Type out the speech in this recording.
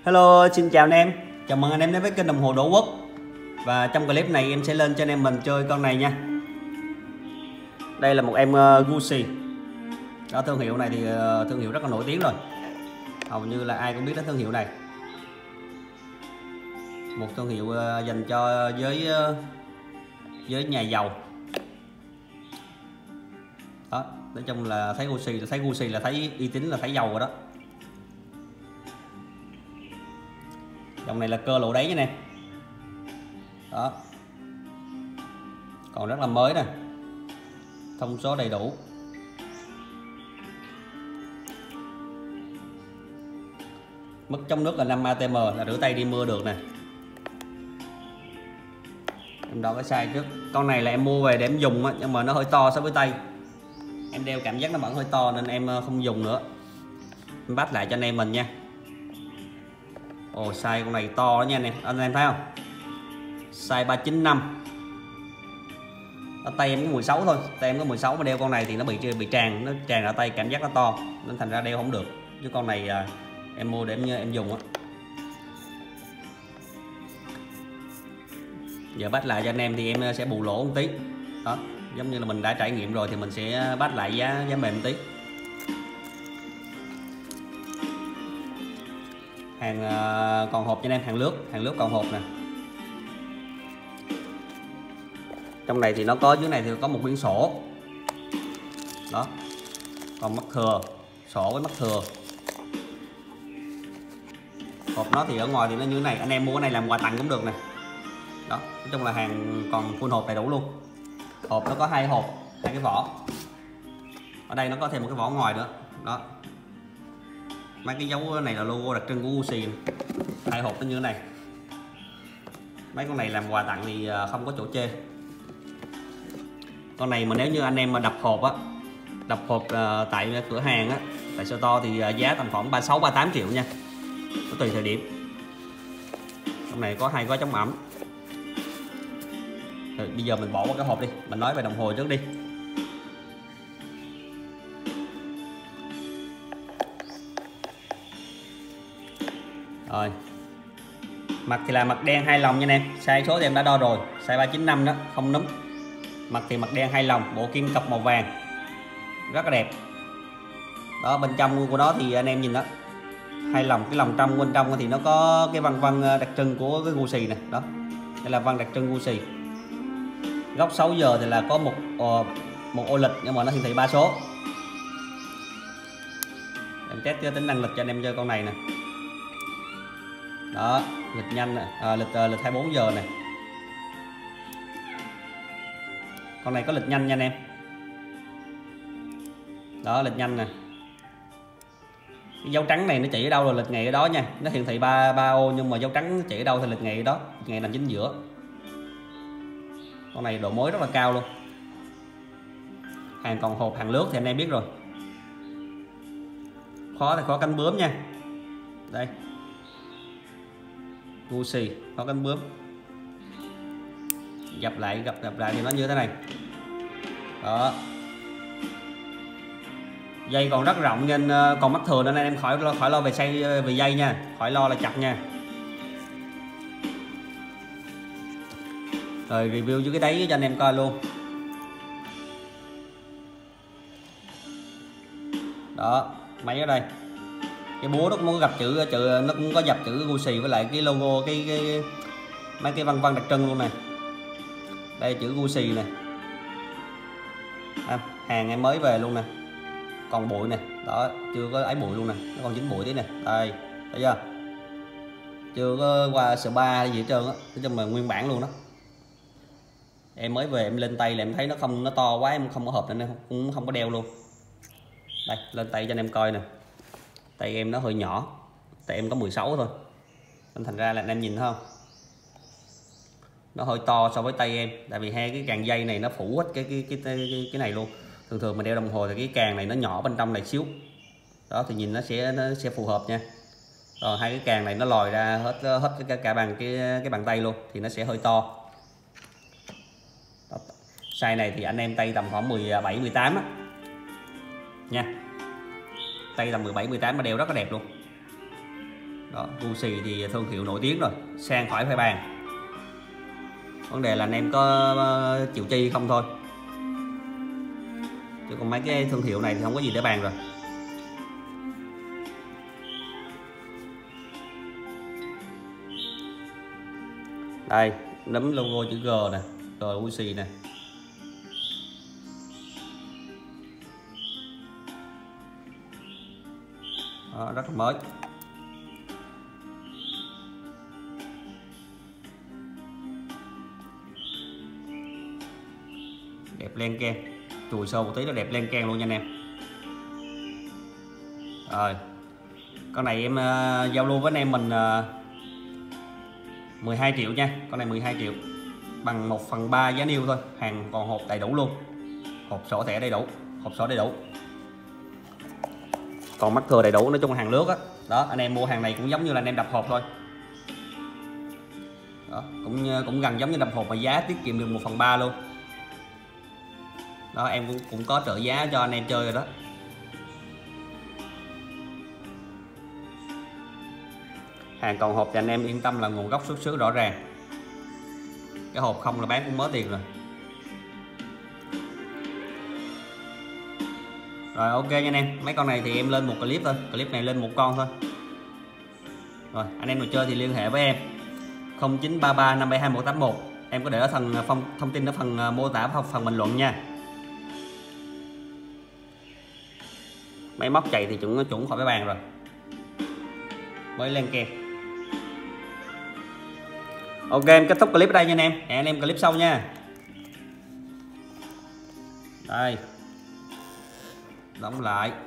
Hello, xin chào anh em. Chào mừng anh em đến với kênh đồng hồ Đỗ Quốc. Và trong clip này em sẽ lên cho anh em mình chơi con này nha. Đây là một em Gucci. Đó, thương hiệu này thì thương hiệu rất là nổi tiếng rồi. Hầu như là ai cũng biết đến thương hiệu này. Một thương hiệu dành cho giới nhà giàu. Đó, nói chung là thấy Gucci là thấy uy tín, là thấy giàu rồi đó. Dòng này là cơ lộ đáy nha nè. Đó, còn rất là mới nè, thông số đầy đủ. Mức chống nước là 5 atm, là rửa tay đi mưa được nè. Em đo cái size trước. Con này là em mua về để em dùng á, nhưng mà nó hơi to so với tay. Em đeo cảm giác nó vẫn hơi to nên em không dùng nữa. Em bắt lại cho anh em mình nha. Ồ, size con này to đó nha anh em thấy không? Size 395. Ở tay em có 16 thôi, tay em có 16 mà đeo con này thì nó bị tràn, nó tràn ở tay, cảm giác nó to nên thành ra đeo không được. Chứ con này em mua để em dùng á. Giờ bắt lại cho anh em thì em sẽ bù lỗ một tí. Đó, giống như là mình đã trải nghiệm rồi thì mình sẽ bắt lại giá mềm một tí. Hàng còn hộp cho anh em, hàng lướt còn hộp nè. Trong này thì nó có, dưới này thì có một quyển sổ. Đó, còn mắc thừa, sổ với mắc thừa. Hộp nó thì ở ngoài thì nó như thế này, anh em mua cái này làm quà tặng cũng được nè. Đó, nói chung là hàng còn full hộp đầy đủ luôn. Hộp nó có hai hộp, hai cái vỏ. Ở đây nó có thêm một cái vỏ ngoài nữa. Đó, mấy cái dấu này là logo đặc trưng của Gucci. Hai hộp nó như thế này. Mấy con này làm quà tặng thì không có chỗ chê. Con này mà nếu như anh em mà đập hộp á, đập hộp tại cửa hàng á, tại store thì giá tầm khoảng 36-38 triệu nha, có tùy thời điểm. Trong này có hai gói chống ẩm. Rồi, bây giờ mình bỏ vào cái hộp đi, mình nói về đồng hồ trước đi. Rồi, mặt thì là mặt đen hai lòng nha anh em. Size số thì em đã đo rồi, size 395 đó, không núm. Mặt thì mặt đen hai lòng, bộ kim cọc màu vàng, rất là đẹp. Đó, bên trong của nó thì anh em nhìn đó, hai lòng, cái lòng trong bên trong thì nó có cái văn đặc trưng của cái Gucci này. Đó, đây là văn đặc trưng Gucci. Góc 6 giờ thì là có một ô lịch, nhưng mà nó hiển thị 3 số. Em test cái tính năng lịch cho anh em chơi con này nè. Đó, lịch nhanh nè, lịch 24 giờ này. Con này có lịch nhanh nha anh em. Đó, lịch nhanh nè. Cái dấu trắng này nó chỉ ở đâu là lịch ngày ở đó nha. Nó hiển thị 3 ô nhưng mà dấu trắng chỉ ở đâu thì lịch ngày ở đó, lịch ngày nằm chính giữa. Con này độ mới rất là cao luôn. Hàng còn hộp, hàng lướt thì anh em biết rồi. Khó thì khó cánh bướm nha. Đây, Gucci có cánh bướm. Gặp lại thì nó như thế này. Đó, dây còn rất rộng nên còn mắc thừa nên anh em khỏi lo về dây nha, khỏi lo là chặt nha. Rồi review với cái đáy cho anh em coi luôn. Đó, máy ở đây, cái búa nó cũng có gặp chữ nó cũng có dập chữ Gucci với lại cái logo, mấy cái văn đặc trưng luôn này. Đây chữ Gucci này. Hàng em mới về luôn nè, còn bụi nè. Đó, chưa có ấy bụi luôn nè, nó còn dính bụi tí nè. Đây, thấy chưa, chưa có qua spa hay gì hết trơn á, nói chung là nguyên bản luôn đó. Em mới về em lên tay là em thấy nó to quá, em không có hợp nên em cũng không có đeo luôn. Đây, lên tay cho anh em coi nè. Tay em nó hơi nhỏ, tay em có 16 thôi nên thành ra là anh em nhìn thấy không, nó hơi to so với tay em. Tại vì hai cái càng dây này nó phủ hết cái này luôn. Thường mình đeo đồng hồ thì cái càng này nó nhỏ bên trong này xíu. Đó thì nhìn nó sẽ phù hợp nha. Rồi hai cái càng này nó lòi ra hết cả bằng cái bàn tay luôn thì nó sẽ hơi to. Đó, size này thì anh em tay tầm khoảng 17-18 á nha. Tay tầm 17-18 mà đeo rất là đẹp luôn. Đó, Gucci thì thương hiệu nổi tiếng rồi, sang khỏi phải bàn. Vấn đề là anh em có chịu chi không thôi, chứ còn mấy cái thương hiệu này thì không có gì để bàn rồi. Đây, nấm logo chữ G nè, G Gucci nè. Đó, rất là mới. Đẹp len keng, chùi sâu một tí nó đẹp len keng luôn nha anh em. Rồi, con này em giao lưu với anh em mình 12 triệu nha. Con này 12 triệu, bằng 1/3 giá niêu thôi. Hàng còn hộp đầy đủ luôn, hộp sổ thẻ đầy đủ, hộp sổ đầy đủ, còn mắc thừa đầy đủ. Nói chung là hàng lướt á. Đó, anh em mua hàng này cũng giống như là anh em đập hộp thôi. Đó, cũng gần giống như đập hộp mà giá tiết kiệm được 1/3 luôn. Đó, em cũng có trợ giá cho anh em chơi rồi đó. Hàng còn hộp thì anh em yên tâm là nguồn gốc xuất xứ rõ ràng. Cái hộp không là bán cũng mớ tiền rồi. Rồi ok nha anh em, mấy con này thì em lên một clip thôi, clip này lên một con thôi. Rồi anh em nào chơi thì liên hệ với em 0933 572 181. Em có để ở thông tin ở phần mô tả, phần bình luận nha. Máy móc chạy thì chuẩn khỏi cái bàn rồi, mới lên kèm. Ok, em kết thúc clip ở đây nha anh em. Hẹn anh em clip sau nha. Đây, đóng lại.